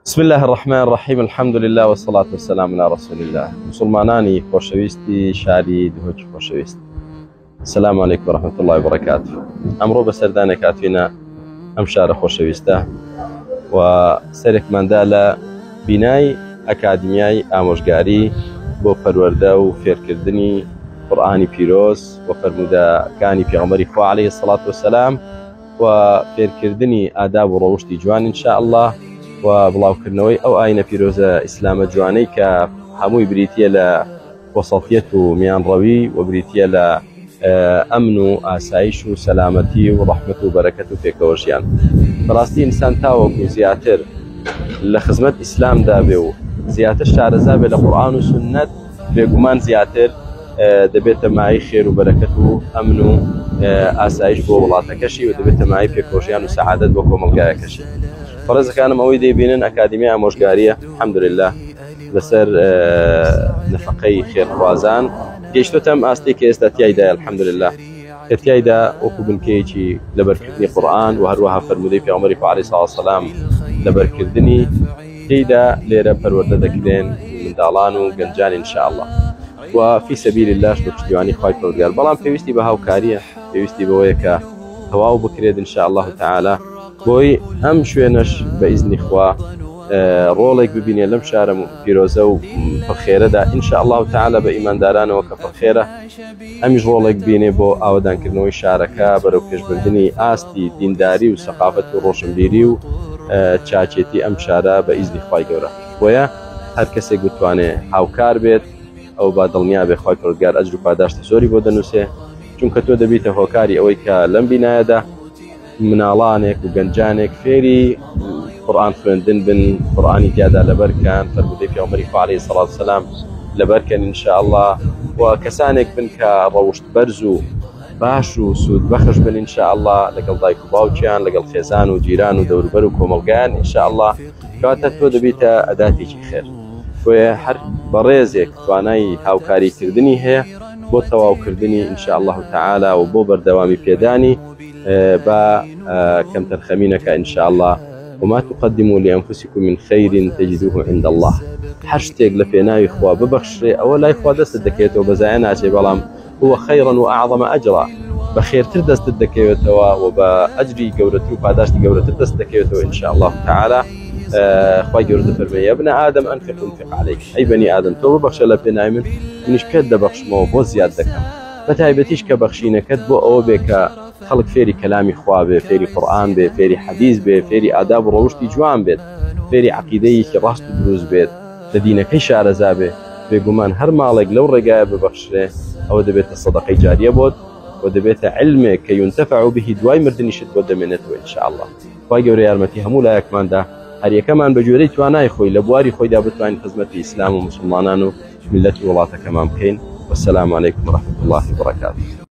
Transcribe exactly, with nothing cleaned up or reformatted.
بسم الله الرحمن الرحيم. الحمد لله والصلاة والسلام على رسول الله. مسلمانانی خۆشەویستی شاری دهۆکی خۆشەویست، السلام عليكم ورحمة الله وبركاته. ئەمڕۆ بەسەردانێک هاتووینە ئەم شارە خۆشەویستە و سەرێکماندا لە بینای ئەکادمیای ئامۆژگاری بۆ پەروەردە و فێرکردنی قورئانی پیرۆز و فەرموودەکانی پێغەمبەری خوا عەلەیهی السەڵات وەسەلام و فێرکردنی ئاداب و ڕەوشتی جوان ئینشاء الله و بڵاوکردنەوەی ئەو ئاینە پیرۆزە ئیسلامە جوانەی کە هەمووی بریتیە لە وەسەڵتیەت و میانڕەوی و بریتیە لە ئەمن و ئاسایش و سەلامەتی و ڕەحمەت و بەرەکەت و پێکەوەژیان. بەڕاستی ئینسان تاوەکو زیاتر لە خزمەت ئیسلامدا بێ و زیاتر شارەزا بێ لە قورئان و سونەت، بێگومان زیاتر دەبێتە مای خێر و بەرەکەت و ئەمن و ئاسایش بۆ وڵاتەکەشی و دەبێتە مای پێکەوەژیان و سەعادەت بۆ کۆمەلگایەکەشی. فڕێزەکانم ئەوەی دەیبینن ئەکادمیای ئامۆژگاریە الحەمدولله لەسەر نەفەقەی خێرخوازان گەیشتوتە ئەم ئاستی کە ئێستا تیایدایە الحەمدولله، کە تیایدا وەکو بنکەیەکی لەبەرکردنی قورئان و هەروەها فەرموودەی پێغەمبەری خوا عەلەیهی سەڵات وەسەلام لەبەرکردنی تێیدا لێرە پەروەردە دەکرێن منداڵان و گەنجان ئینشاء الله و فی سەبیل الله بە پشتیوانی خوای پەروەردگار. بەڵام پێویستی بە هاوکاریە، پێویستی بەوەیە کە تەواو بکرێت ئینشاء الله تعالی بۆی ئەم شوێنەش بە ئیزنی خوا ڕۆڵێک ببینێ لەم شارە پیرۆزە و پڕخێرەدا ئینشاء الله تعالی بە ئیماندارانەوە کە پڕخێرە ئەمیش ڕۆڵێک بینێ بۆ ئاوادانکردنەوەی شارەکە بەرەو پێشبردننی ئاستی دینداری و سەقافەت و ڕۆشنبیری و چاچێتی ئەم شارە بە ئیزنی خوای گەورە. بۆیە هەر کەسێک بتوانێ هاوکار بێت ئەو با دڵنیا بێ خوای پەروەردگار ئەجر و پاداشتی زۆری بۆ دەنووسێ، چونکە تۆ دەبیتە هۆکاری ئەوەی کە لەم بینایەدا مناڵانێک و گەنجانێک فێری قورئان خوێندن بن، قورئانی تیادا لەبەرکەن، فەرموودەی پێغەمبەری خوا عەلەیهی سەڵات وەسەلام لەبەرکەن ئینشاء الله و کەسانێک بن کە ڕەوشت بەرز و باش و سوود بەخش بن ئینشاء الله لەگەڵ دایک و باوکیان، لەگەڵ خێزان و جیران و دەوروبەر و کۆمەڵگایان ئینشاء الله، کەواتە تۆ دەبیتە ئەداتێکی خێر. بۆیە هەر بەڕێزێک توانای هاوکاریکردنی هەیە بۆ تەواوکردنی ئینشاء الله تعالی و بۆ بەردەوامی پێدانی با كم ترخمينك إن شاء الله وما تقدموا لأنفسكم من خير تجدوه عند الله. حشتك لفيناي إخوة ببخشري أو لا إخوة دست الدكيتو بزعنا شيء بلام هو خيرا وأعظم أجرا، بخير تردست الدكيتو وبأجري جورتي وبعداش جورتي تردست الدكيتو إن شاء الله تعالى. أخوي جورتي فرمي يا ابن آدم أنفق أنفق عليك، أي بني آدم تو ببخش لفيناي من منش كد بخش مو بوزياد دكم بتعبتيش كبخشينة كد بو أو بك خلق فێری کەلامی خوا بێ، فێری قورئان بێ، فێری حەدیث بێ، فێری ئاداب و ڕەوشتی جوان بێت، فێری عەقیدەیەکی ڕاست و دروست بێت، لە دینەکەی شارەزا بێ، بێگومان هەر ماڵێک لەو ڕێگایە ببەخشرێ ئەوە دەبێتە سەدەقەی جاریە بۆت و دەبێتە علمێک کە یونتەفع به دوای مردنیشت بۆ دەمێنێتەوە ئینشاء الله. خوای گەورە یارمەتی هەموو لایەکماندا، هەر یەکەمان بە جوێرەی توانای خۆی لە بواری خۆیدا بتوانین خزمەتی ئیسلام و مسلمانان و میلەت و وڵاتەکەمان بکەین. والسلام عليكم ورحمة الله وبركاته.